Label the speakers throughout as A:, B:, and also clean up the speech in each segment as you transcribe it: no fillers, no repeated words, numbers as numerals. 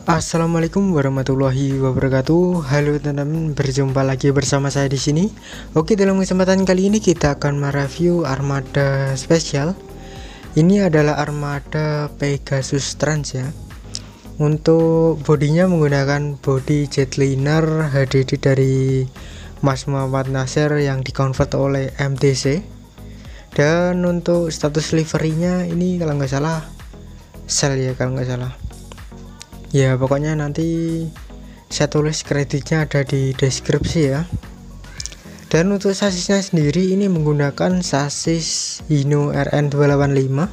A: Assalamualaikum warahmatullahi wabarakatuh. Halo teman-teman, berjumpa lagi bersama saya di sini. Oke, dalam kesempatan kali ini kita akan mereview armada spesial. Ini adalah armada Pegasus Trans ya. Untuk bodinya menggunakan bodi jetliner HDD dari Mas Muhammad Nasir yang dikonvert oleh MTC. Dan untuk status liverynya ini kalau nggak salah sel ya, kalau nggak salah. Ya pokoknya nanti saya tulis kreditnya ada di deskripsi ya. Dan untuk sasisnya sendiri ini menggunakan sasis Hino RN285.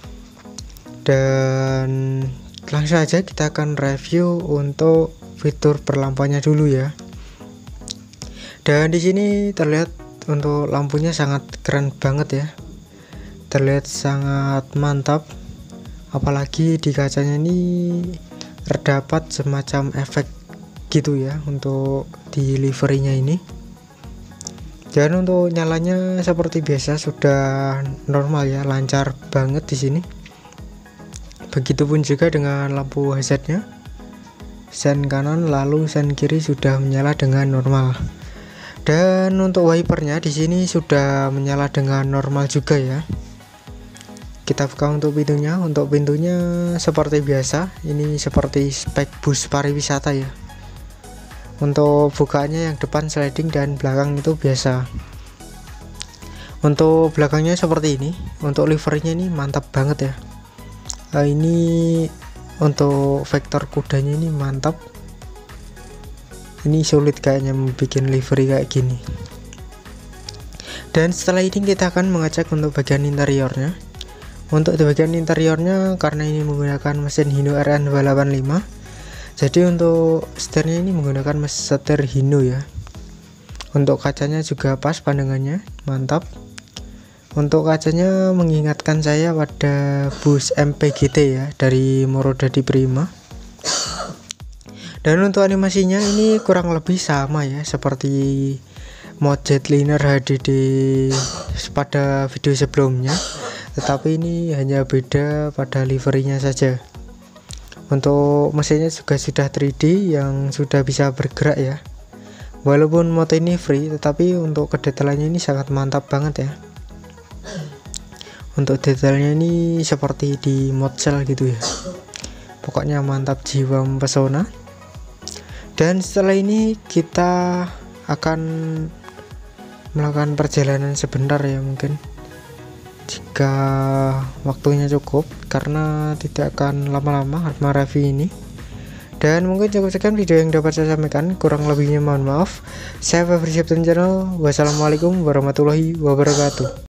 A: Dan langsung aja kita akan review untuk fitur perlampuannya dulu ya. Dan di sini terlihat untuk lampunya sangat keren banget ya. Terlihat sangat mantap. Apalagi di kacanya ini terdapat semacam efek gitu ya untuk di liverynya ini. Dan untuk nyalanya seperti biasa sudah normal ya, lancar banget di sini. Begitupun juga dengan lampu hazardnya. Sen kanan lalu sen kiri sudah menyala dengan normal. Dan untuk wipernya di sini sudah menyala dengan normal juga ya. Kita buka untuk pintunya. Untuk pintunya seperti biasa, ini seperti spek bus pariwisata ya. Untuk bukaannya yang depan sliding dan belakang itu biasa. Untuk belakangnya seperti ini. Untuk liverynya ini mantap banget ya. Ini untuk vektor kudanya ini mantap. Ini sulit kayaknya membuat livery kayak gini. Dan setelah ini kita akan mengecek untuk bagian interiornya. Untuk di bagian interiornya, karena ini menggunakan mesin Hino RN285, jadi untuk setirnya ini menggunakan setir Hino ya. Untuk kacanya juga pas pandangannya, mantap. Untuk kacanya mengingatkan saya pada bus MPGT ya dari Morodadi Prima. Dan untuk animasinya ini kurang lebih sama ya, seperti mod jetliner HDD pada video sebelumnya. Tetapi ini hanya beda pada liverynya saja. Untuk mesinnya juga sudah 3D yang sudah bisa bergerak ya. Walaupun mod ini free, tetapi untuk kedetailannya ini sangat mantap banget ya. Untuk detailnya ini seperti di mod cell gitu ya. Pokoknya mantap jiwa mempesona. Dan setelah ini kita akan melakukan perjalanan sebentar ya, mungkin jika waktunya cukup, karena tidak akan lama-lama review ini. Dan mungkin cukup sekian video yang dapat saya sampaikan, kurang lebihnya mohon maaf. Saya Febri Channel. Wassalamualaikum warahmatullahi wabarakatuh.